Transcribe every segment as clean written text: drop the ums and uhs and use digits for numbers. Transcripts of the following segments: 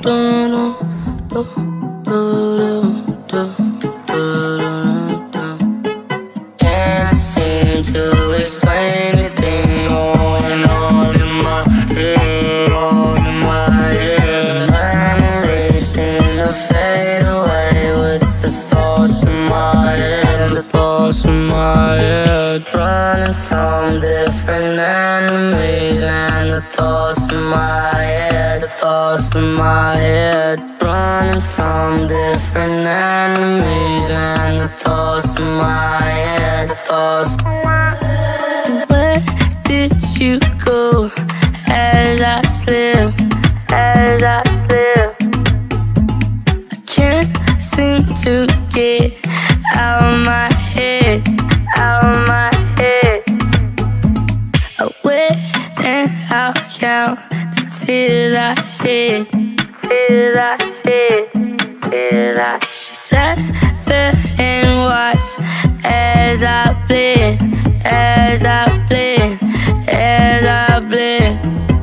Can't seem to explain the thing going on in my head, on in my head. Memories seem to fade away with the thoughts in my head, the thoughts in my head. Running from different enemies and the thoughts in my head, the thoughts in my head. Running from different enemies and the thoughts in my head, the thoughts. Where did you go as I slip, as I slip? I can't seem to get out of my head, out of my head. I wait and I'll count the tears I shed, tears I shed, tears I shed. She sat there and watched as I bled, as I bled, as I bled,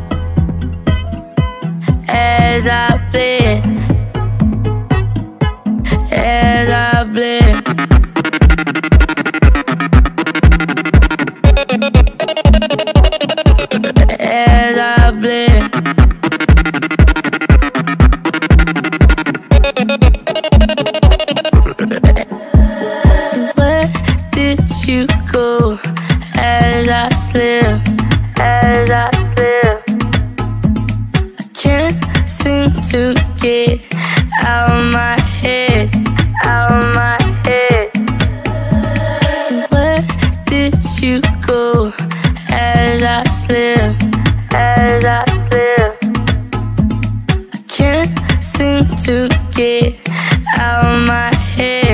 as I bled, as I bled. As I bled. Where did you go as I slip, as I slip? I can't seem to get out of my head, out of my head. Where did you go as I slip, as I slip? I can't seem to get out of my head.